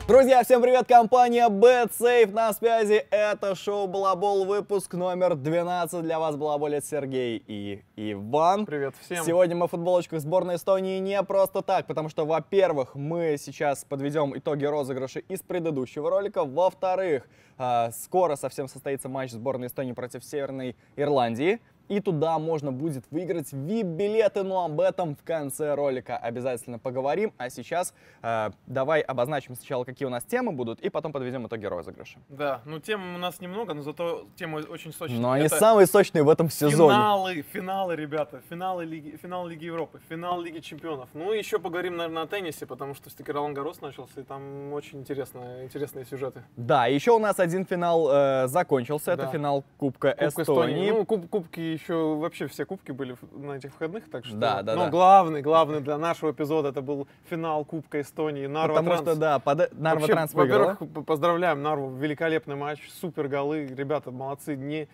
Друзья, всем привет, компания BetSafe на связи. Это шоу Балабол, выпуск номер 12. Для вас балаболят Сергей и Иван. Привет всем. Сегодня мы в футболочках сборной Эстонии не просто так, потому что, во-первых, мы сейчас подведем итоги розыгрыша из предыдущего ролика. Во-вторых, скоро совсем состоится матч сборной Эстонии против Северной Ирландии. И туда можно будет выиграть VIP-билеты, но об этом в конце ролика обязательно поговорим. А сейчас давай обозначим сначала, какие у нас темы будут, и потом подведем итоги розыгрыша. Да, ну тем у нас немного, но зато темы очень сочные. Но они самые сочные в этом сезоне. Финалы, ребята, финал Лиги Европы, финал Лиги Чемпионов. Ну и еще поговорим, наверное, о теннисе, потому что все-таки Ролан Гаррос начался, и там очень интересные сюжеты. Да, еще у нас один финал закончился, Да. это финал Кубка Эстонии. Ну, кубки еще, вообще все кубки были на этих выходных, так что... Да. Но главный для нашего эпизода это был финал Кубка Эстонии, Нарва Потому Транс. что, да, Нарва Транс выиграла. Во-первых, поздравляем Нарву, великолепный матч, супер голы, ребята молодцы,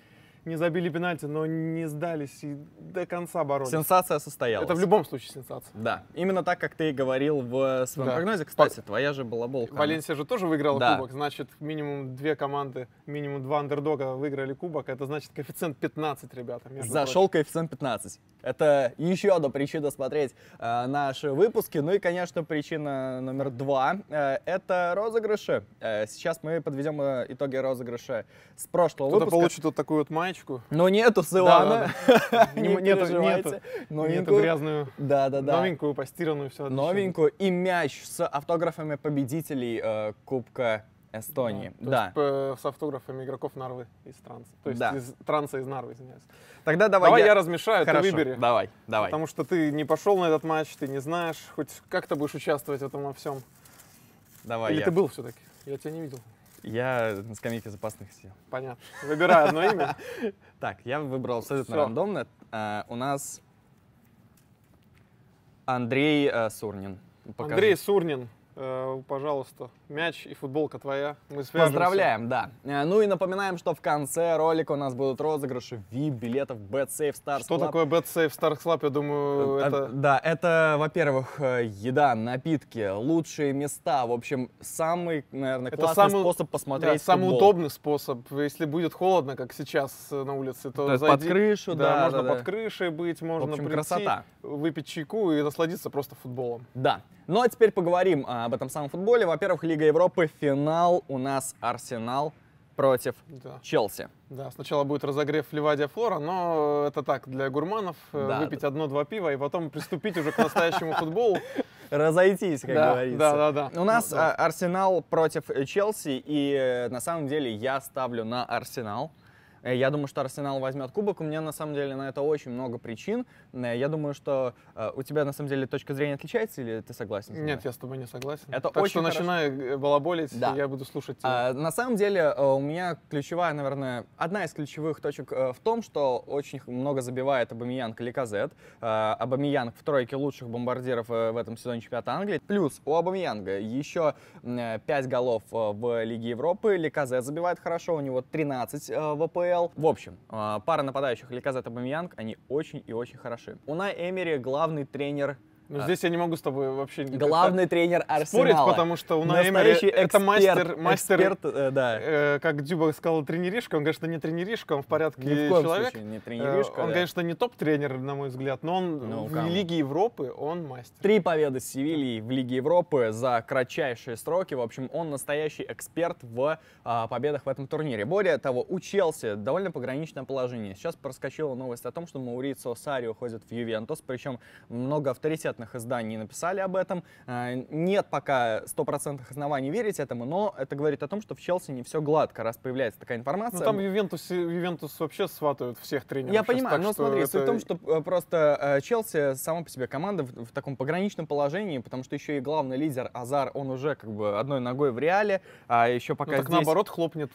не забили пенальти, но не сдались и до конца боролись. Сенсация состоялась. Это в любом случае сенсация. Да, именно так, как ты и говорил в своем прогнозе. Кстати, твоя же балаболка. Валенсия же тоже выиграла Да. кубок, значит, минимум две команды, минимум два андердога выиграли кубок, это значит коэффициент 15, ребята. Зашел коэффициент 15. Это еще одна причина смотреть наши выпуски. Ну и, конечно, причина номер 2 это розыгрыши. Сейчас мы подведем итоги розыгрыша с прошлого Кто-то выпуска. получит вот такую вот маечку. Но нету с Ивана. Не Нету переживайте. нету грязную, Да. новенькую, постиранную, все. Новенькую и мяч с автографами победителей Кубка Эстонии. Да. То есть, с автографами игроков Нарвы из Транса. То есть Да. из Транса из Нарвы, извиняюсь. Тогда Давай я размешаю, Хорошо, ты выбери. Давай. Потому что ты не пошел на этот матч, ты не знаешь, хоть как ты будешь участвовать в этом во всем. Давай Или я. ты был все-таки? Я тебя не видел. Я на скамейке запасных сидел. Понятно. Выбирай одно имя. Так, я выбрал абсолютно Всё. рандомно. У нас Андрей Сурнин. Покажи. Андрей Сурнин, пожалуйста, мяч и футболка твоя. Мы свяжемся. Поздравляем, да. Ну и напоминаем, что в конце ролика у нас будут розыгрыши VIP-билетов BetSafe Stars Что Club. такое BetSafe Stars Club? Я думаю, это... Да, это, во-первых, еда, напитки, лучшие места. В общем, самый, наверное, Это классный самый- способ посмотреть самый футбол. удобный способ. Если будет холодно, как сейчас на улице, то есть зайди. под крышу, да, можно да. под крышей быть, можно общем, прийти, красота. выпить чайку и насладиться просто футболом. Да. Ну а теперь поговорим об этом самом футболе. Во-первых, Лига Европы, финал у нас Арсенал против Да. Челси. Да, сначала будет разогрев Ливадия Флора, но это так, для гурманов, Да, выпить одно-два пива и потом приступить уже к настоящему футболу. Разойтись, как говорится. Да. У нас Ну, да. Арсенал против Челси, и на самом деле я ставлю на Арсенал. Я думаю, что Арсенал возьмет кубок. У меня на самом деле на это очень много причин. Я думаю, что у тебя на самом деле точка зрения отличается, или ты согласен? со мной? Нет, я с тобой не согласен. Это так очень что хорошо. начинай балаболить, Да. я буду слушать тебя. На самом деле у меня ключевая, наверное, одна из ключевых точек в том, что очень много забивает Абамеянг и Лаказет. Абамеянг в тройке лучших бомбардиров в этом сезоне чемпионата Англии. Плюс у Абамеянга еще 5 голов в Лиге Европы. Лаказет забивает хорошо, у него 13 в АПЛ. В общем, пара нападающих Лаказет и Абамеянг, они очень и очень хороши. Унай Эмери главный тренер. Но здесь я не могу с тобой вообще Главный тренер Арсенала. спорить, потому что Унай Эмери это мастер, эксперт, да. как Дзюба сказал, тренеришка. Он, конечно, не тренеришка, он в порядке Ни в коем человек. случае не тренеришка, Он, да. конечно, не топ-тренер, на мой взгляд, но он Ну, в кому? Лиге Европы он мастер. 3 победы с Севильей в Лиге Европы за кратчайшие сроки. В общем, он настоящий эксперт в победах в этом турнире. Более того, у Челси довольно пограничное положение. Сейчас проскочила новость о том, что Маурицио Сарри уходит в Ювентус. Причем много авторитетных изданий написали об этом. Нет пока стопроцентных оснований верить этому, но это говорит о том, что в Челси не все гладко, раз появляется такая информация. Ну там Ювентус вообще сватают всех тренеров. Я сейчас, понимаю, так но что смотри, это- суть в том, что просто Челси сама по себе команда в таком пограничном положении, потому что еще и главный лидер Азар, он уже как бы одной ногой в Реале, а еще пока Ну, так здесь... наоборот хлопнет,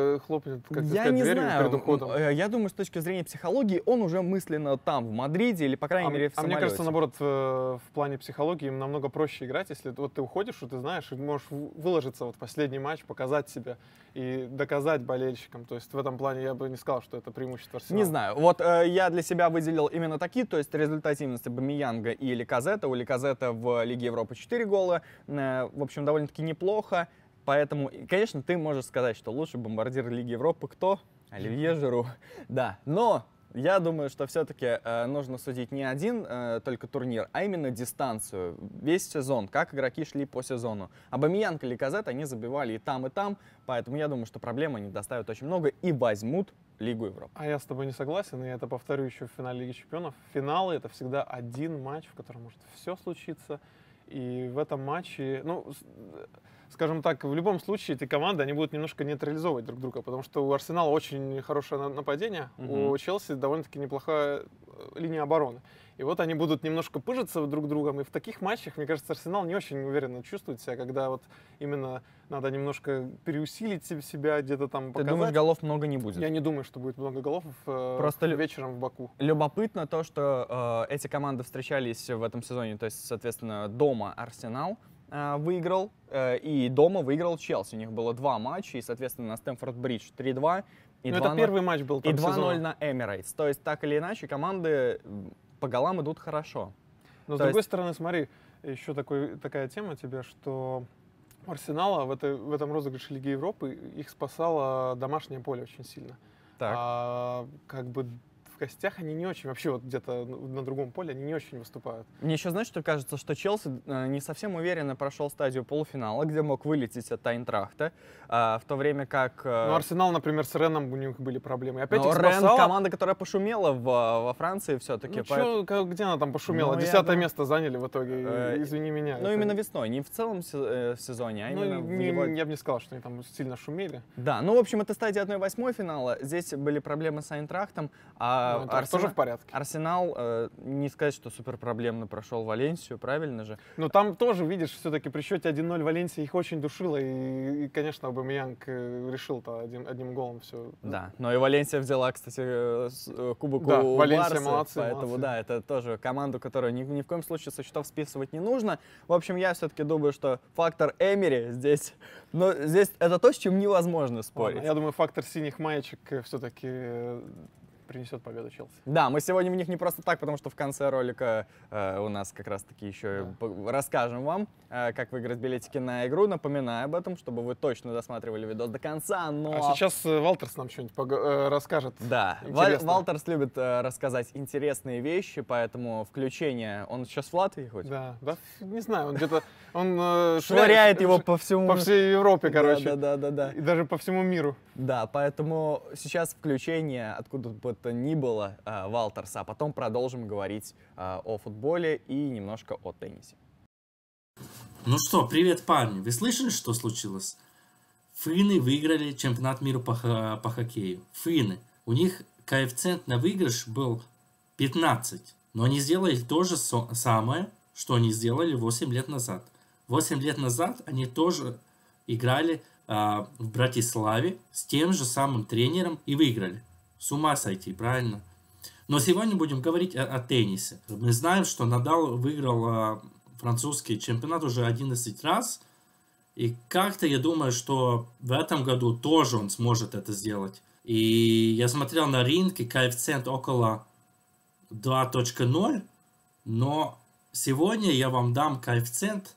как Я не дверью знаю, перед уходом. я думаю, с точки зрения психологии, он уже мысленно там, в Мадриде, или, по крайней мере, в А мне самолете. кажется, наоборот, в плане психологии им намного проще играть, если вот ты уходишь, что ты знаешь, и можешь выложиться вот в последний матч, показать себя и доказать болельщикам. То есть в этом плане я бы не сказал, что это преимущество Арсенала. Не знаю. Вот я для себя выделил именно такие, то есть результативность Абамеянга и Лаказета. У Лаказета в Лиге Европы 4 гола. В общем, довольно-таки неплохо. Поэтому, конечно, ты можешь сказать, что лучший бомбардир Лиги Европы кто? Оливье Жиру. Да, но я думаю, что все-таки нужно судить не один только турнир, а именно дистанцию, весь сезон, как игроки шли по сезону. Абамейянг и Лаказет, они забивали и там, поэтому я думаю, что проблем они доставят очень много и возьмут Лигу Европы. А я с тобой не согласен, и это повторю еще в финале Лиги Чемпионов. Финалы — это всегда один матч, в котором может все случиться. И в этом матче, ну, скажем так, в любом случае эти команды, они будут немножко нейтрализовывать друг друга, потому что у Арсенала очень хорошее нападение, у Челси довольно-таки неплохая линия обороны. И вот они будут немножко пыжиться друг другом, и в таких матчах, мне кажется, Арсенал не очень уверенно чувствует себя, когда вот именно надо немножко переусилить себя, где-то там показать. Ты думаешь, голов много не будет? Я не думаю, что будет много голов Просто вечером в Баку. Любопытно то, что эти команды встречались в этом сезоне, то есть, соответственно, дома Арсенал выиграл, и дома выиграл Челси. У них было 2 матча, и, соответственно, на Стэмфорд-Бридж 3-2. И это первый матч был и 2-0 на Эмирейтс. То есть, так или иначе, команды по голам идут хорошо. Но с другой стороны, смотри, еще такая тема тебе, что у Арсенала в этом розыгрыше Лиги Европы их спасало домашнее поле очень сильно. Так. А как бы в гостях они не очень, вообще вот где-то на другом поле они не очень выступают. Мне еще, знаешь, что кажется, что Челси не совсем уверенно прошел стадию полуфинала, где мог вылететь от Айнтрахта, в то время как... Ну, Арсенал, например, с Реном у них были проблемы. И опять но их Рен спасала... команда, которая пошумела во Франции все-таки. Ну, где она там пошумела? Ну, 10-е место заняли в итоге, извини меня. Ну, именно весной, не в целом сезоне, а именно в его... Я бы не сказал, что они там сильно шумели. Да, ну, в общем, это стадия 1/8 финала. Здесь были проблемы с Айнтрахтом. Тоже в порядке. Арсенал, не сказать, что супер проблемно прошел Валенсию, правильно же? Ну, там тоже, видишь, все-таки при счете 1-0 Валенсия их очень душило. И конечно, Абамейянг решил-то одним голом все. Да, но и Валенсия взяла, кстати, кубок да, у Валенсия, Барсы, молодцы, поэтому молодцы. Да, это тоже команду, которую ни в коем случае со счетов списывать не нужно. В общем, я все-таки думаю, что фактор Эмери здесь, но здесь это то, с чем невозможно спорить. Ладно, я думаю, фактор синих маечек все-таки принесет победу Челси. Да, мы сегодня в них не просто так, потому что в конце ролика у нас как раз-таки еще расскажем вам, как выиграть билетики на игру. Напоминаю об этом, чтобы вы точно досматривали видос до конца. А сейчас Валтерс нам что-нибудь расскажет. Да, Валтерс любит рассказать интересные вещи, поэтому включение... Он сейчас в Латвии хоть? Да, не знаю, он где-то... Он швыряет его по всему... По всей Европе, короче. Да. И даже по всему миру. Да, поэтому сейчас включение, откуда бы то ни было, Валтерса, а потом продолжим говорить о футболе и немножко о теннисе. Ну что, привет, парни. Вы слышали, что случилось? Финны выиграли чемпионат мира по хоккею. Финны. У них коэффициент на выигрыш был 15. Но они сделали то же самое, что они сделали 8 лет назад. 8 лет назад они тоже играли в Братиславе с тем же самым тренером и выиграли. С ума сойти, правильно? Но сегодня будем говорить о теннисе. Мы знаем, что Надал выиграл французский чемпионат уже 11 раз. И как-то я думаю, что в этом году тоже он сможет это сделать. И я смотрел на рынке, коэффициент около 2.0. Но сегодня я вам дам коэффициент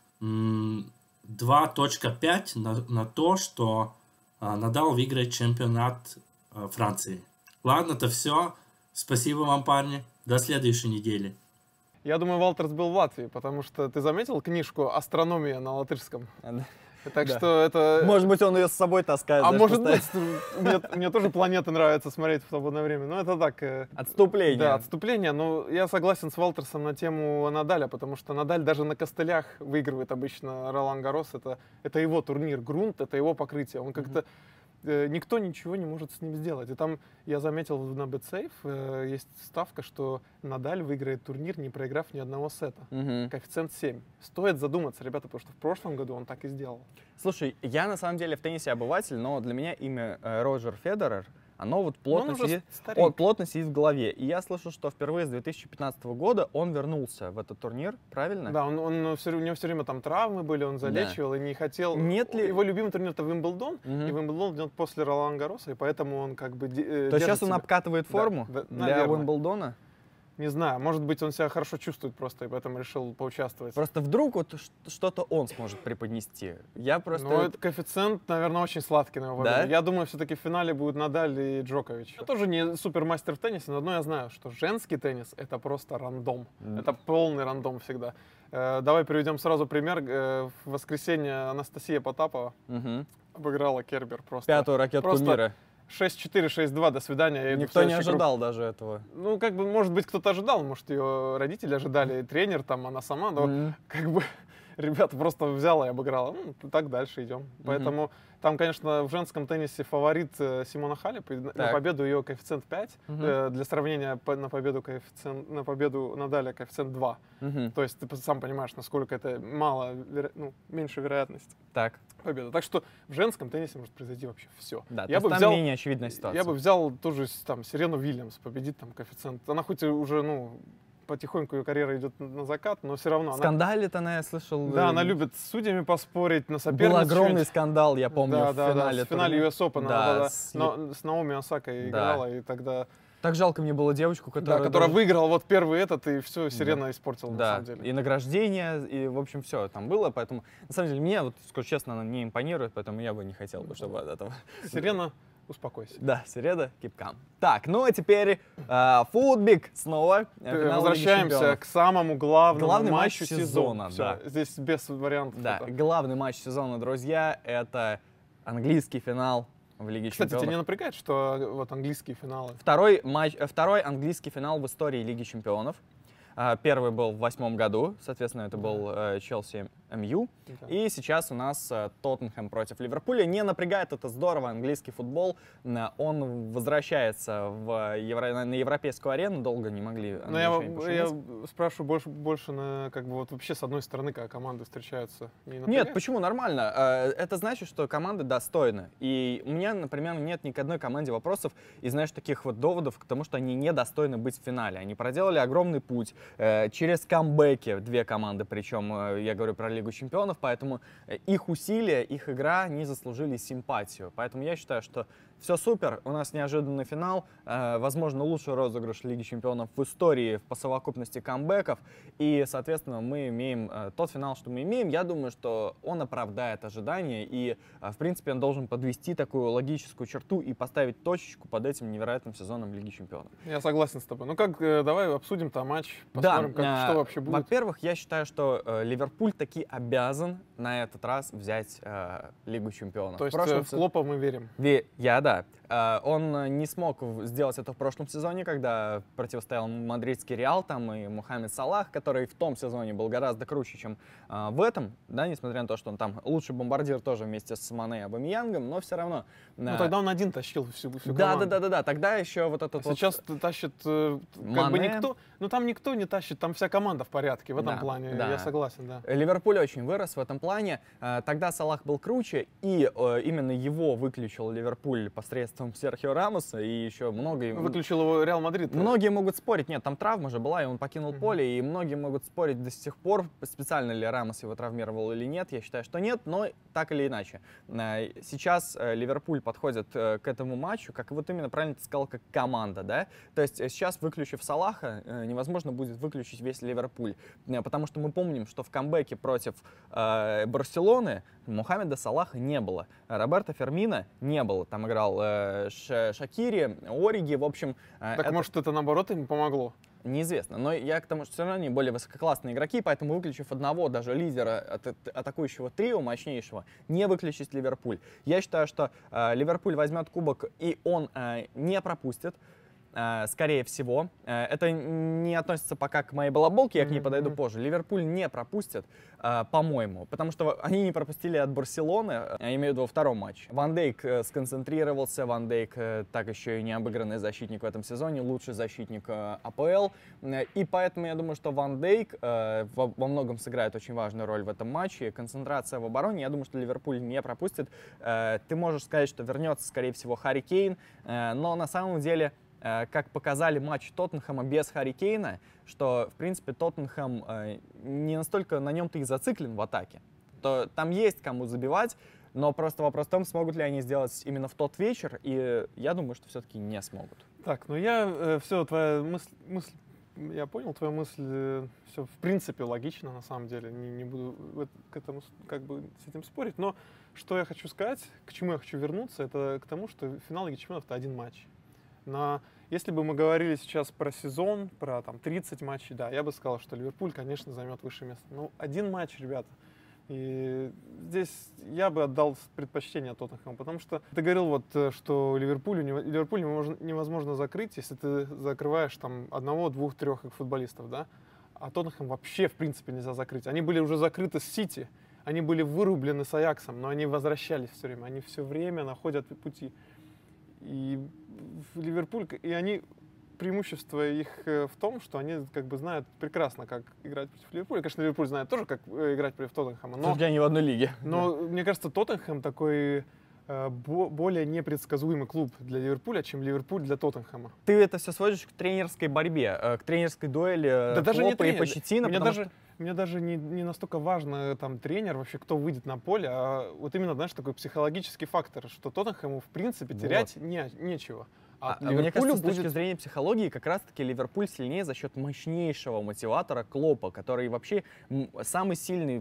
2.5 на то, что Надал выиграет чемпионат Франции. Ладно, это все. Спасибо вам, парни. До следующей недели. Я думаю, Валтерс был в Латвии, потому что ты заметил книжку «Астрономия» на латышском? Так что это... Может быть, он ее с собой таскает. А может быть, мне тоже планеты нравится смотреть в свободное время. Но это так... Отступление. Да, отступление. Но я согласен с Валтерсом на тему Надаля, потому что Надаль даже на костылях выигрывает обычно Ролан Гаррос. Это его турнир, грунт, это его покрытие. Он как-то... Никто ничего не может с ним сделать. И там я заметил на BetSafe есть ставка, что Надаль выиграет турнир, не проиграв ни одного сета. Коэффициент 7. Стоит задуматься, ребята, потому что в прошлом году он так и сделал. Слушай, я на самом деле в теннисе обыватель, но для меня имя Роджер Федерер, оно вот плотно сидит в голове. И я слышал, что впервые с 2015 года он вернулся в этот турнир, правильно? Да, у него все время там травмы были, он залечивал и не хотел... Нет ли... Его любимый турнир — это Вимблдон, и Вимблдон идет после Ролан Гарроса, и поэтому он как бы... То есть сейчас он обкатывает форму для Вимблдона? Не знаю, может быть, он себя хорошо чувствует просто, и поэтому решил поучаствовать. Просто вдруг вот что-то он сможет преподнести. Я просто... Ну, это коэффициент, наверное, очень сладкий на его победу. Да? Я думаю, все-таки в финале будут Надаль и Джокович. Я тоже не супермастер в теннисе, но одно я знаю, что женский теннис — это просто рандом. Это полный рандом всегда. Давай приведем сразу пример. В воскресенье Анастасия Потапова Мгм. обыграла Кербер просто. Пятую ракетку Просто мира. 6-4, 6-2, до свидания. я иду в Никто не следующий круг. ожидал даже этого. Ну, как бы, может быть, кто-то ожидал, может, ее родители ожидали, и тренер там, она сама, но Мгм. как бы ребята просто взяла и обыграла. Ну, так дальше идем. Поэтому там, конечно, в женском теннисе фаворит Симона Халеп. На Так. победу ее коэффициент 5. Мгм. Для сравнения, на победу Надаля коэффициент 2. Мгм. То есть ты сам понимаешь, насколько это мало, меньше вероятность Так, победы. Так что в женском теннисе может произойти вообще все. да, то Я есть бы там взял менее очевидная ситуация. я бы взял тоже там Серену Вильямс, победит там коэффициент. Она хоть и уже, потихоньку ее карьера идет на закат, но все равно. Скандалит она, я слышал. Да, она любит с судьями поспорить, на Был соперницу. огромный скандал, я помню, Да, в да, финале. да, в финале турнира. US Open Да, она с- с Наоми Осакой Да. играла, и тогда, Так жалко мне было девочку, которая... которая даже- выиграла вот первый этот, и все, Сирена испортила на Да, самом деле. и награждение, и, в общем, все там было, поэтому, на самом деле, мне, вот, скажу честно, она не импонирует, поэтому я бы не хотел бы, чтобы от этого... Сирена, успокойся. Да, Середа, кипкам. Так, ну а теперь футбик снова. Финал Лиги Возвращаемся Чемпионов. к самому главному Главный матчу матч сезона, Всё, да. здесь без вариантов. Да, это. главный матч сезона, друзья, это английский финал в Лиге Кстати, тебя не Чемпионов. напрягает, что вот английские финалы? Второй английский финал в истории Лиги Чемпионов. Первый был в 2008 году, соответственно, это был Челси МЮ. Да. И сейчас у нас Тоттенхэм против Ливерпуля. Не напрягает, это здорово, английский футбол. Он возвращается на европейскую арену, долго не могли Но англичане я пошуметь. спрашиваю больше на, как бы, вот вообще с одной стороны, как команды встречаются. Не Нет, напрягает? почему? Нормально. Это значит, что команды достойны. И у меня, например, нет ни к одной команде вопросов и, знаешь, таких вот доводов к тому, что они недостойны быть в финале. Они проделали огромный путь через камбэки, две команды, причем я говорю про Лигу Чемпионов, поэтому их усилия, их игра не заслужили симпатию. Поэтому я считаю, что все супер, у нас неожиданный финал, возможно, лучший розыгрыш Лиги Чемпионов в истории по совокупности камбэков, и, соответственно, мы имеем тот финал, что мы имеем. Я думаю, что он оправдает ожидания, и, в принципе, он должен подвести такую логическую черту и поставить точечку под этим невероятным сезоном Лиги Чемпионов. Я согласен с тобой. Ну как, давай обсудим там матч, Да, посмотрим, что вообще будет. во-первых, я считаю, что Ливерпуль таки обязан на этот раз взять Лигу Чемпионов. То есть прошлом в Клопа мы верим. Да. Он не смог сделать это в прошлом сезоне, когда противостоял мадридский Реал там и Мухаммед Салах, который в том сезоне был гораздо круче, чем в этом, да, несмотря на то, что он там лучший бомбардир тоже вместе с Мане и Абамиянгом, но все равно. Ну тогда он один тащил всю Да, команду. тогда еще вот этот Сейчас тащит как бы Мане. никто, ну там никто не тащит, там вся команда в порядке в этом Да, плане, да. я согласен, да. Ливерпуль очень вырос в этом плане. Тогда Салах был круче, и именно его выключил Ливерпуль посредством Серхио Рамоса, и еще Выключил его Реал Мадрид. Многие могут спорить, нет, там травма же была, и он покинул поле, и многие могут спорить до сих пор, специально ли Рамос его травмировал или нет. Я считаю, что нет, но так или иначе. Сейчас Ливерпуль подходит к этому матчу, как вот именно правильно ты сказал, как команда, да? То есть сейчас, выключив Салаха, невозможно будет выключить весь Ливерпуль, потому что мы помним, что в камбэке против Барселоны Мухаммеда Салаха не было, Роберто Фермино не было, там играл Шакири, Ориги, в общем... Так может это наоборот им помогло? Неизвестно, но я к тому, что все равно они более высококлассные игроки, поэтому, выключив одного, даже лидера атакующего трио мощнейшего, не выключить Ливерпуль. Я считаю, что Ливерпуль возьмет кубок, и он не пропустит. Скорее всего. Это не относится пока к моей балаболке, я к ней подойду позже. Ливерпуль не пропустит, по-моему, потому что они не пропустили от Барселоны, я имею в виду во втором матче. Ван Дейк сконцентрировался, Ван Дейк так еще и не обыгранный защитник в этом сезоне, лучший защитник АПЛ, и поэтому я думаю, что Ван Дейк во многом сыграет очень важную роль в этом матче. Концентрация в обороне, я думаю, что Ливерпуль не пропустит. Ты можешь сказать, что вернется, скорее всего, Харри Кейн, но на самом деле, как показали матчи Тоттенхэма без Харри Кейна, что, в принципе, Тоттенхэм не настолько на нем-то и зациклен в атаке. То там есть кому забивать, но просто вопрос в том, смогут ли они сделать именно в тот вечер, и я думаю, что все-таки не смогут. Так, ну я все, твоя мысль Я понял твою мысль. Все в принципе логично, на самом деле. Не буду к этому как бы с этим спорить. Но что я хочу сказать, к чему я хочу вернуться, это к тому, что финал Лиги Чемпионов — это один матч. Если бы мы говорили сейчас про сезон, про там 30 матчей, да, я бы сказал, что Ливерпуль, конечно, займет высшее место. Но один матч, ребята. И здесь я бы отдал предпочтение Тоттенхэму, потому что ты говорил, вот, что Ливерпуль невозможно закрыть, если ты закрываешь там одного, двух, трех футболистов, да? А Тоттенхэм вообще, в принципе, нельзя закрыть. Они были уже закрыты с Сити, они были вырублены с Аяксом, но они возвращались все время, они все время находят пути. И Ливерпуль, и они... Преимущество их в том, что они как бы знают прекрасно, как играть против Ливерпуля. Конечно, Ливерпуль знает тоже, как играть против Тоттенхэма. Но они в одной лиге. Но мне кажется, Тоттенхэм такой более непредсказуемый клуб для Ливерпуля, чем Ливерпуль для Тоттенхэма. Ты это все сводишь к тренерской борьбе, к тренерской дуэли да даже не Клопа и Почеттино. Мне даже не настолько важно там тренер, вообще кто выйдет на поле, а вот именно, знаешь, такой психологический фактор, что Тоттенхэму в принципе терять нечего. Мне кажется, с точки зрения психологии, как раз-таки Ливерпуль сильнее за счет мощнейшего мотиватора Клопа, который вообще самый сильный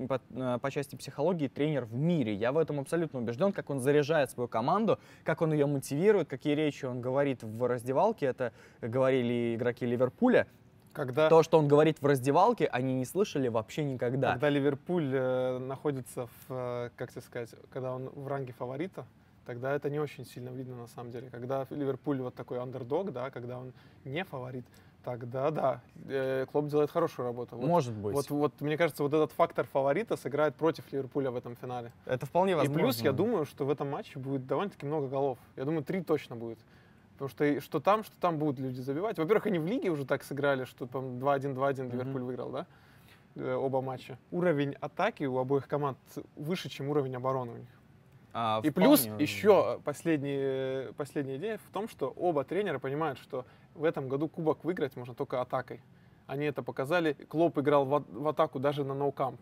по части психологии тренер в мире. Я в этом абсолютно убежден, как он заряжает свою команду, как он ее мотивирует, какие речи он говорит в раздевалке. Это говорили игроки Ливерпуля. То, что он говорит в раздевалке, они не слышали вообще никогда. Когда Ливерпуль находится как тебе сказать, когда он в ранге фаворита, тогда это не очень сильно видно на самом деле. Когда Ливерпуль вот такой андердог, да, когда он не фаворит, тогда да, Клоп делает хорошую работу. Может быть. Вот мне кажется, вот этот фактор фаворита сыграет против Ливерпуля в этом финале. Это вполне возможно. И плюс я думаю, что в этом матче будет довольно-таки много голов. Я думаю, 3 точно будет. Потому что там будут люди забивать. Во-первых, они в лиге уже так сыграли, что там 2-1, 2-1 Ливерпуль выиграл, да? Оба матча. Уровень атаки у обоих команд выше, чем уровень обороны у них. И плюс еще последняя идея в том, что оба тренера понимают, что в этом году кубок выиграть можно только атакой. Они это показали. Клоп играл в атаку даже на ноу-камп.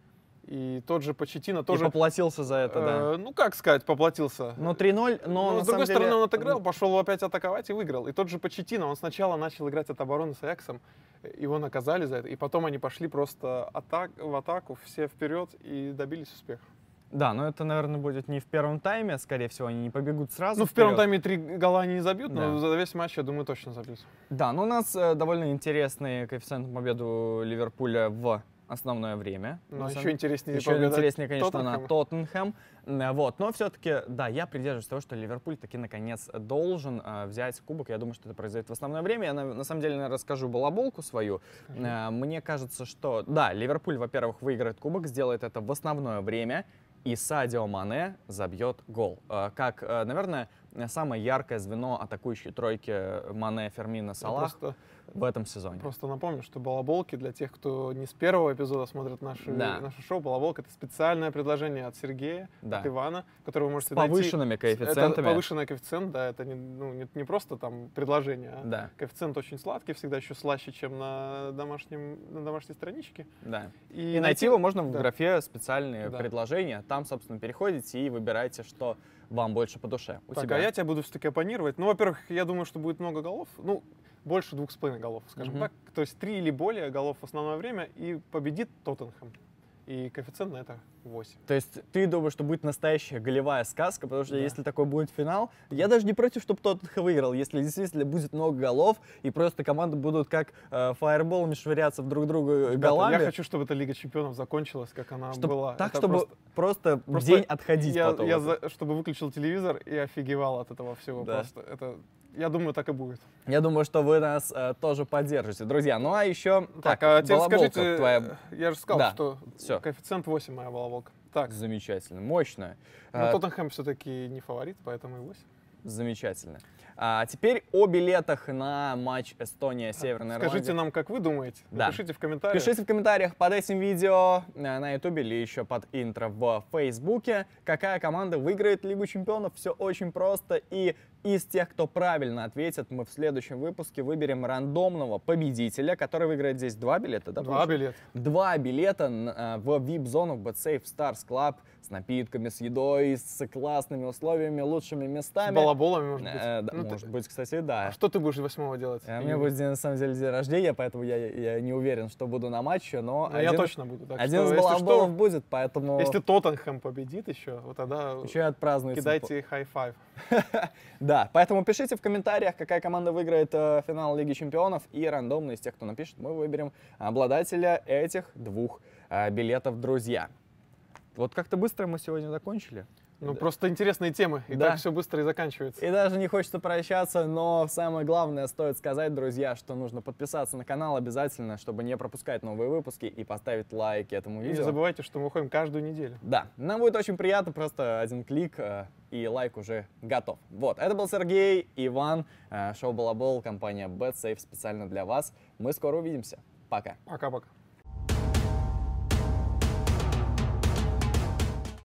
И тот же Почеттино тоже... И поплатился за это, да. Ну, как сказать, поплатился. Ну, 3-0, но с другой стороны, он отыграл, пошел опять атаковать и выиграл. И тот же Почеттино, он сначала начал играть от обороны с Аяксом, его наказали за это, и потом они пошли просто в атаку, все вперед и добились успеха. Да, но это, наверное, будет не в первом тайме, скорее всего, они не побегут сразу. Ну, в первом тайме 3 гола они не забьют, но за весь матч, я думаю, точно забьют. Да, но у нас довольно интересный коэффициент на победу Ливерпуля в основное время. Но еще интереснее, конечно, на Тоттенхэм. Вот. Но все-таки, да, я придерживаюсь того, что Ливерпуль таки наконец должен взять кубок. Я думаю, что это произойдет в основное время. Я на самом деле расскажу балаболку свою. Мне кажется, что, да, Ливерпуль, во-первых, выиграет кубок, сделает это в основное время, и Садио Мане забьет гол. Как, наверное, самое яркое звено атакующей тройки Мане, Фермино, Салах в этом сезоне. Просто напомню, что балаболки, для тех, кто не с первого эпизода смотрит наше шоу, балаболка — это специальное предложение от Сергея, от Ивана, которое вы можете найти. С повышенными коэффициентами. Это повышенный коэффициент, да, это не просто там предложение, а коэффициент очень сладкий, всегда еще слаще, чем на домашней страничке. Да. И найти его можно в графе «Специальные предложения». Там, собственно, переходите и выбираете, что вам больше по душе. А я тебя буду все-таки оппонировать. Ну, во-первых, я думаю, что будет много голов. Ну, больше 2,5 голов, скажем так. То есть 3 или более голов в основное время, и победит Тоттенхэм. И коэффициент на это 8. То есть ты думаешь, что будет настоящая голевая сказка, потому что если такой будет финал, я даже не против, чтобы Тоттенхэм выиграл, если действительно будет много голов, и просто команды будут как фаерболами швыряться в друг друга голами. Я хочу, чтобы эта Лига Чемпионов закончилась, как она была. Так, чтобы просто день отходить потом. Чтобы выключил телевизор и офигевал от этого всего. Да. Просто это... Я думаю, так и будет. Я думаю, что вы нас тоже поддержите, друзья. Ну а еще... Так, а теперь скажите, твоя... я же сказал, что коэффициент 8 моя балаболка. Так. Замечательно, мощно. Но Тоттенхэм все-таки не фаворит, поэтому и 8. Замечательно. А теперь о билетах на матч Эстония-Северная Ирландия. Скажите нам, как вы думаете. Напишите в комментариях. Пишите в комментариях под этим видео на YouTube или еще под интро в Фейсбуке, какая команда выиграет Лигу Чемпионов. Все очень просто и Из тех, кто правильно ответит, мы в следующем выпуске выберем рандомного победителя, который выиграет здесь 2 билета. Да, 2 билета. 2 билета в VIP-зону BetSafe Stars Club с напитками, с едой, с классными условиями, лучшими местами. С балаболами, может быть. Да, Ну, может быть, кстати, да. А что ты будешь 8-го делать? У меня будет, на самом деле, день рождения, поэтому я не уверен, что буду на матче, но Ну, я точно буду. Так один что, из если балаболов что, будет, поэтому если Тоттенхэм победит еще, вот тогда еще и отпразднуется. кидайте хай-файв. Да, поэтому пишите в комментариях, какая команда выиграет финал Лиги Чемпионов, и рандомно из тех, кто напишет, мы выберем обладателя этих 2 билетов, друзья. Вот как-то быстро мы сегодня закончили. Ну, просто интересные темы, и Да. так все быстро и заканчивается. И даже не хочется прощаться, но самое главное стоит сказать, друзья, что нужно подписаться на канал обязательно, чтобы не пропускать новые выпуски, и поставить лайк этому И не видео. забывайте, что мы выходим каждую неделю. Да, нам будет очень приятно, просто один клик, и лайк уже готов. Вот, это был Сергей, Иван, шоу «Балабол», компания BetSafe специально для вас. Мы скоро увидимся. Пока. Пока-пока.